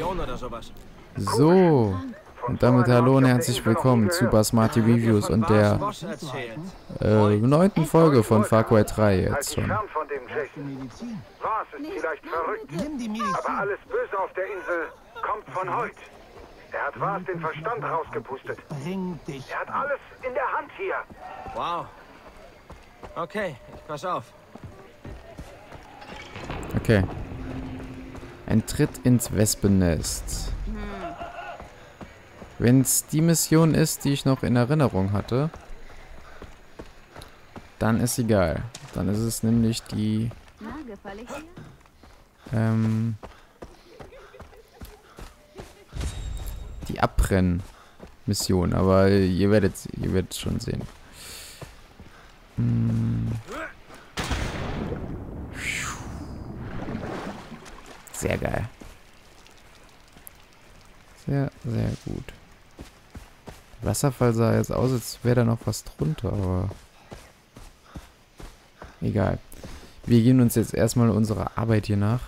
Mission oder sowas. So. Und damit hallo und herzlich willkommen zu Basmati Reviews und der Boss erzählt. 9. Folge von Far Cry 3 jetzt schon. Fern von dem Jason. Was ist vielleicht verrückt, aber alles Böse auf der Insel kommt von Hoyt. Er hat was den Verstand rausgepustet. Er hat alles in der Hand hier. Wow. Okay, ich pass auf. Okay. Ein Tritt ins Wespennest. Wenn es die Mission ist, die ich noch in Erinnerung hatte, dann ist egal. Dann ist es nämlich die die Abbrennen-Mission. Aber ihr werdet schon sehen. Sehr geil. Sehr, sehr gut. Der Wasserfall sah jetzt aus, als wäre da noch was drunter, aber egal. Wir gehen uns jetzt erstmal unserer Arbeit hier nach.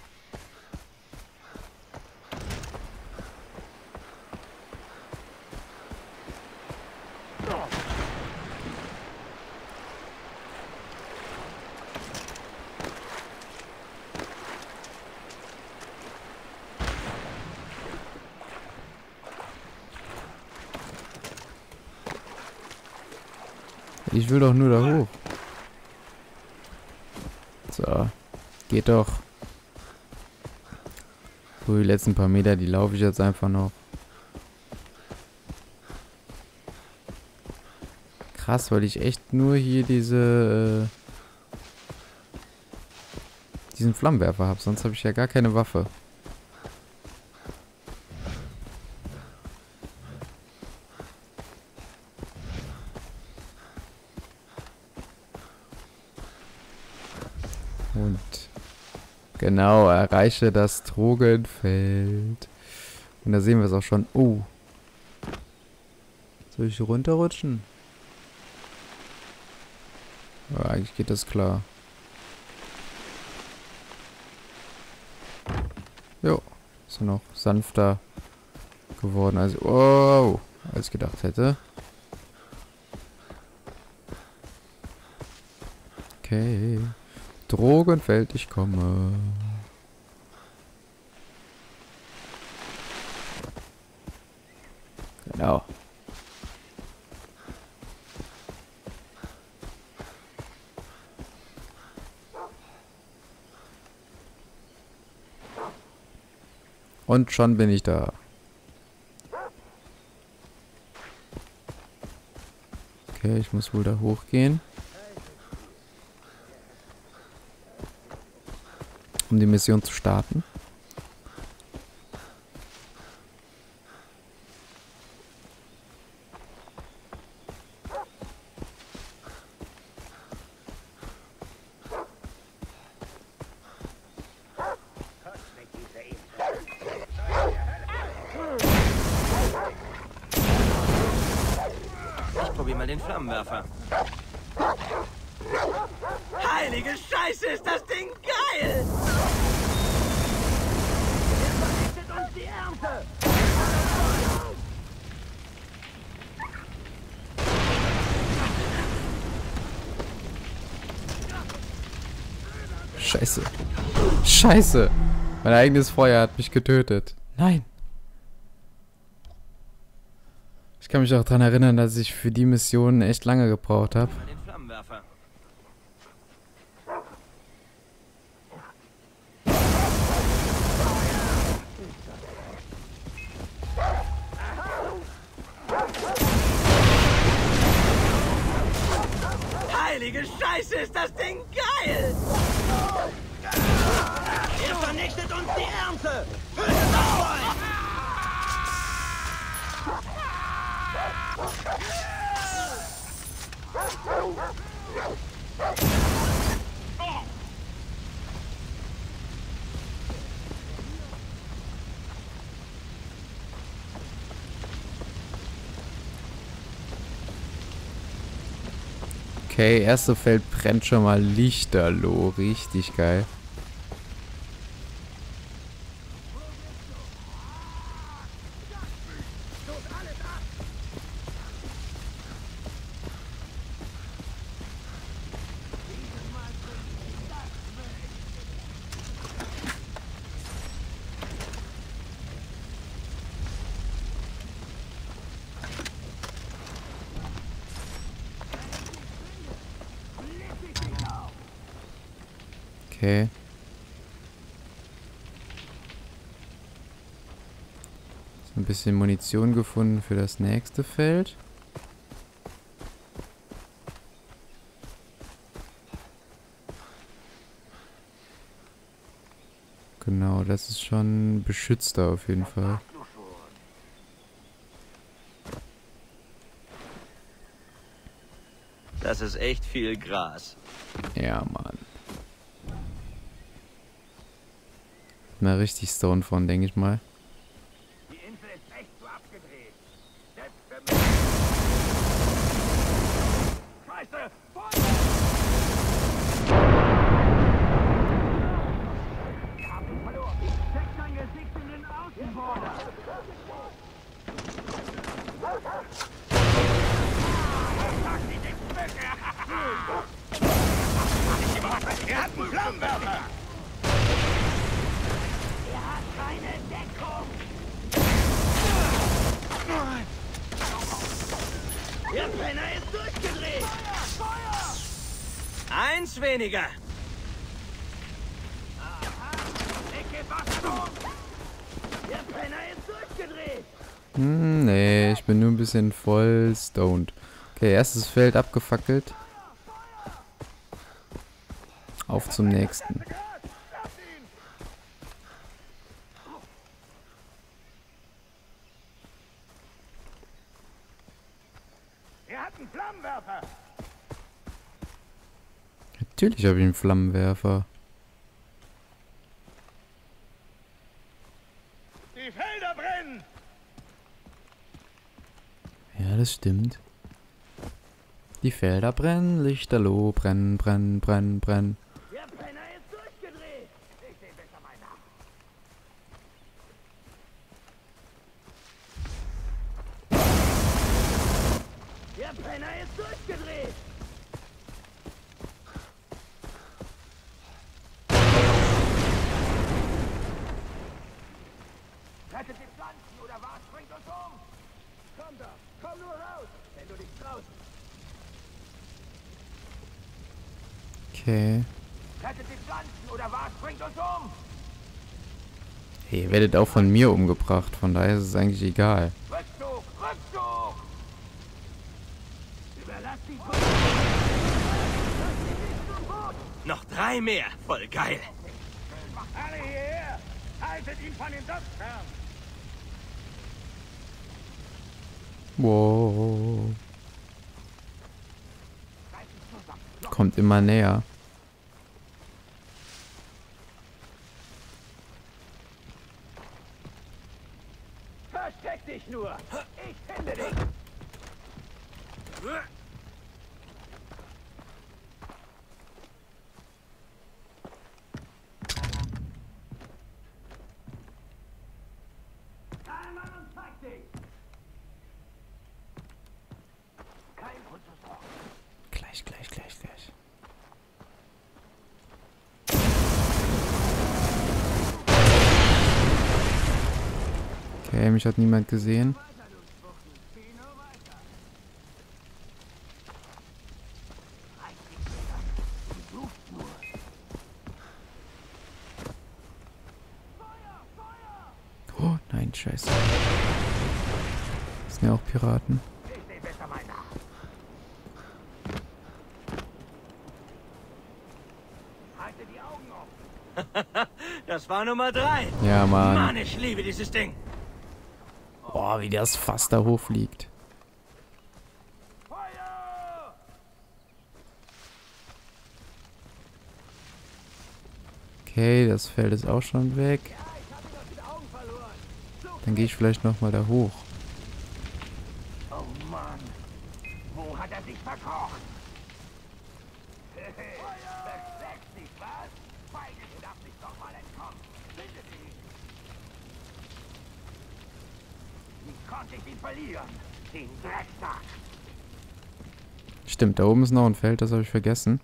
Ich will doch nur da hoch. So. Geht doch. So, die letzten paar Meter, die laufe ich jetzt einfach noch. Krass, weil ich echt nur hier diesen Flammenwerfer habe. Sonst habe ich ja gar keine Waffe. Und genau, erreiche das Drogenfeld. Und da sehen wir es auch schon. Oh. Soll ich runterrutschen? Ja, eigentlich geht das klar. Jo. Ist noch sanfter geworden, als ich gedacht hätte. Okay. Drogenfeld, ich komme. Genau. Und schon bin ich da. Okay, ich muss wohl da hochgehen. Um die Mission zu starten. Ich probier mal den Flammenwerfer. Heilige Scheiße, ist das Ding geil! Jetzt vernichtet uns die Ernte! Scheiße. Scheiße. Mein eigenes Feuer hat mich getötet. Nein. Ich kann mich auch daran erinnern, dass ich für die Mission echt lange gebraucht habe. Den Flammenwerfer. Heilige Scheiße, ist das Ding geil! Ihr vernichtet uns die Ernte! Okay, erste Feld brennt schon mal lichterloh. Richtig geil. Okay. Ein bisschen Munition gefunden für das nächste Feld. Genau, das ist schon beschützter auf jeden Fall. Das ist echt viel Gras. Ja, Mann. Mal richtig Stone von, denke ich mal. Die Insel ist echt so abgedreht. Selbst für mich. Scheiße! Feuer! Wir haben ihn verloren. Check sein Gesicht in den Außenborder. Er hat einen Flammenwerfer! Er hat keine Deckung! Der Penner ist durchgedreht! Feuer! Eins weniger. Aha! Ecke Wasser! Der Penner ist durchgedreht! Nee, ich bin nur ein bisschen voll stoned. Okay, erstes Feld abgefackelt. Auf zum nächsten. Er hat einen Flammenwerfer! Natürlich habe ich einen Flammenwerfer. Die Felder brennen! Ja, das stimmt. Die Felder brennen, Lichterloh, brennen, brennen, brennen, brennen. Der Penner ist durchgedreht! Ich sehe besser mal nach. Der Penner ist durchgedreht! Rettet die Pflanzen oder was bringt uns um? Komm doch, komm nur raus, wenn du dich traust. Okay. Rettet die Pflanzen oder was bringt uns um? Hey, ihr werdet auch von mir umgebracht, von daher ist es eigentlich egal. Rückzug, Rückzug! Überlass die Kunst. Noch 3 mehr. Voll geil. Alle hierher! Haltet ihn von den Docks fern! Wow. Kommt immer näher. Versteck dich nur! Ich finde dich! Kein Mann und zeig dich! Kein Grund zur Sorge. Gleich. Okay, mich hat niemand gesehen. Oh, nein, scheiße. Das sind ja auch Piraten. Ich seh besser mal nach. Halte die Augen offen. Das war Nummer 3. Ja, Mann. Mann, ich liebe dieses Ding. Boah, wie das fast da hochfliegt. Feuer! Okay, das Feld ist auch schon weg. Ja, ich hab ihn aus den Augen verloren. Dann gehe ich vielleicht nochmal da hoch. Oh Mann, wo hat er sich verkocht? Versteckt sich, was? Feige, du darfst nicht doch mal entkommen. Finde sie! Wie konnte ich ihn verlieren? Den Drecksack! Stimmt, da oben ist noch ein Feld, das habe ich vergessen.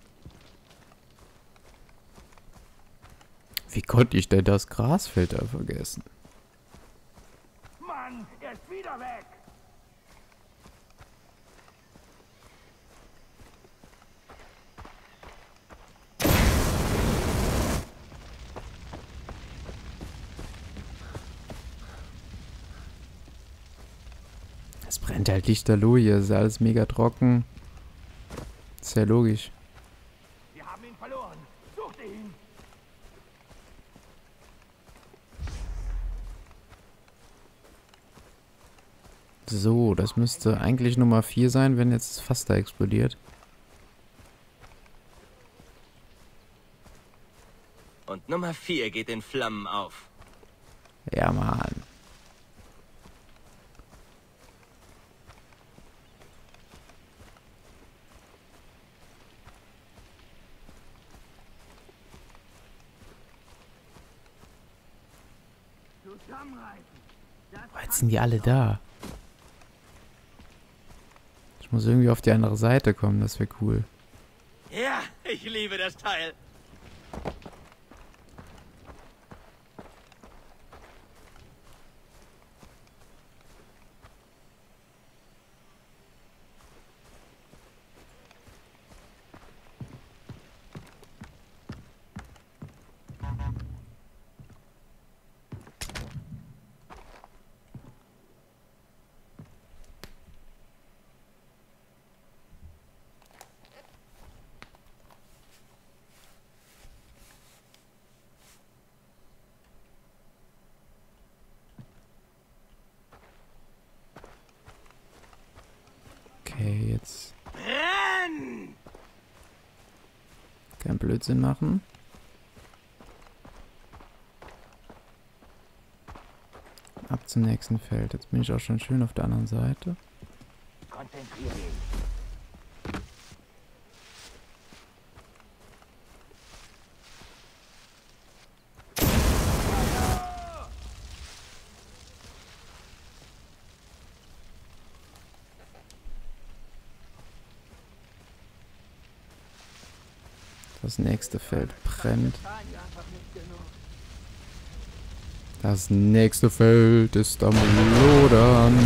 Wie konnte ich denn das Grasfeld da vergessen? Mann, er ist wieder weg! Es brennt halt lichterloh hier. Ist ja alles mega trocken. Ist ja logisch. Wir haben ihn verloren. Sucht ihn. So, das müsste eigentlich Nummer 4 sein, wenn jetzt das Fass da explodiert. Und Nummer 4 geht in Flammen auf. Ja, Mann. Oh, jetzt sind die alle da. Ich muss irgendwie auf die andere Seite kommen, das wäre cool. Ja, ich liebe das Teil. Okay, jetzt Renn! kein Blödsinn machen. Ab zum nächsten Feld. Jetzt bin ich auch schon schön auf der anderen Seite. Konzentrier dich. Das nächste Feld brennt. Das nächste Feld ist am Lodern.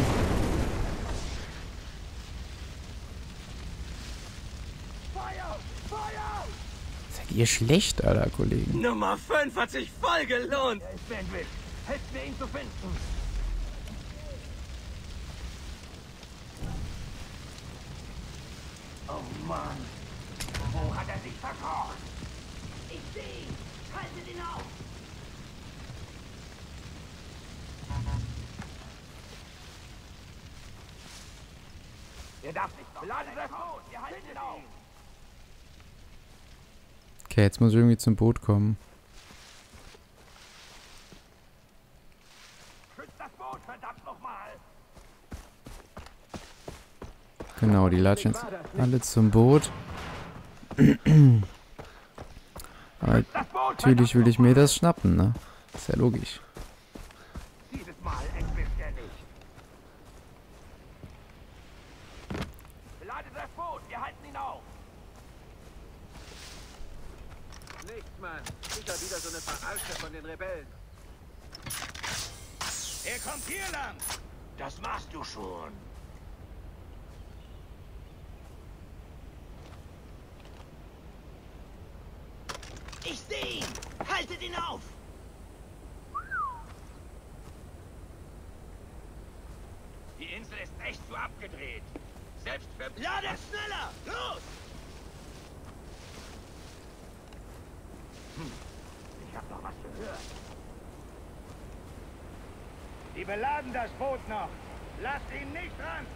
Seid ihr schlecht, Alter, Kollegen? Nummer 5 hat sich voll gelohnt. Er ist Sandwich. Helft mir, ihn zu finden. Oh Mann. Wo hat er sich verkocht? Ich sehe ihn. Haltet ihn auf. Er darf nicht noch. Ladet das Boot. Wir halten ihn auf. Okay, jetzt muss ich irgendwie zum Boot kommen. Schützt das Boot, verdammt nochmal. Genau, die latschen jetzt alle zum Boot. Aber natürlich will ich mir das schnappen, ne? Ist ja logisch. Dieses Mal entwischt er nicht. Ladet das Boot, wir halten ihn auf. Nichts, Mann. Sicher wieder so eine Verarsche von den Rebellen. Er kommt hier lang. Das machst du schon. Ich sehe ihn. Haltet ihn auf. Die Insel ist echt zu abgedreht. Selbst für... Ladet schneller! Los! Ich hab doch was gehört. Die beladen das Boot noch. Lasst ihn nicht ran!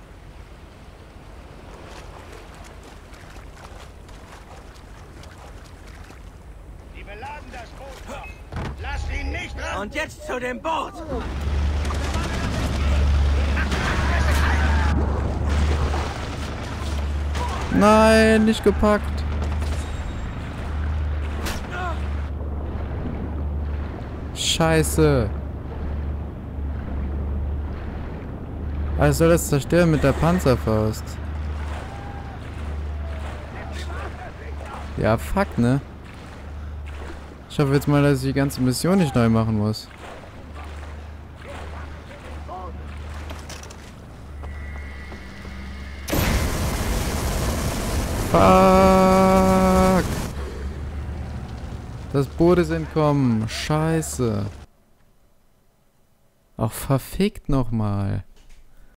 Die beladen das Boot noch. Lasst ihn nicht ran! Und jetzt zu dem Boot. Nein, nicht gepackt. Scheiße. Also soll das zerstören mit der Panzerfaust? Ja, fuck, ne? Ich hoffe jetzt mal, dass ich die ganze Mission nicht neu machen muss. Fuck! Das Boot ist entkommen. Scheiße. Auch verfickt nochmal.